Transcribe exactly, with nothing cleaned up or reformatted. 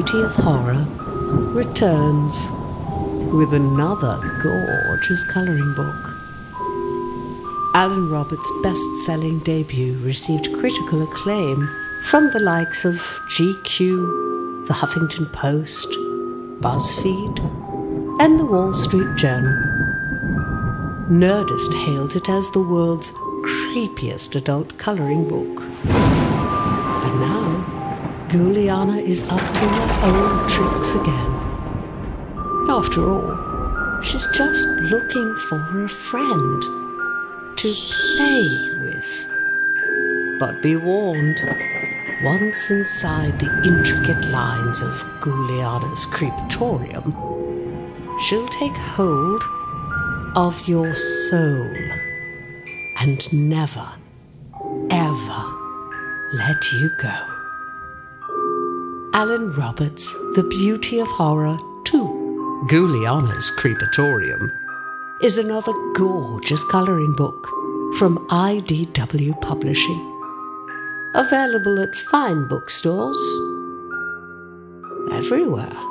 Beauty of Horror returns with another gorgeous coloring book. Alan Roberts' best-selling debut received critical acclaim from the likes of G Q, The Huffington Post, BuzzFeed, and The Wall Street Journal. Nerdist hailed it as the world's creepiest adult coloring book. And now, Ghouliana is up to her old tricks again. After all, she's just looking for a friend to play with. But be warned, once inside the intricate lines of Ghouliana's Creepatorium, she'll take hold of your soul and never, ever let you go. Alan Roberts' The Beauty of Horror two, Ghouliana's Creepatorium, is another gorgeous coloring book from I D W Publishing. Available at fine bookstores everywhere.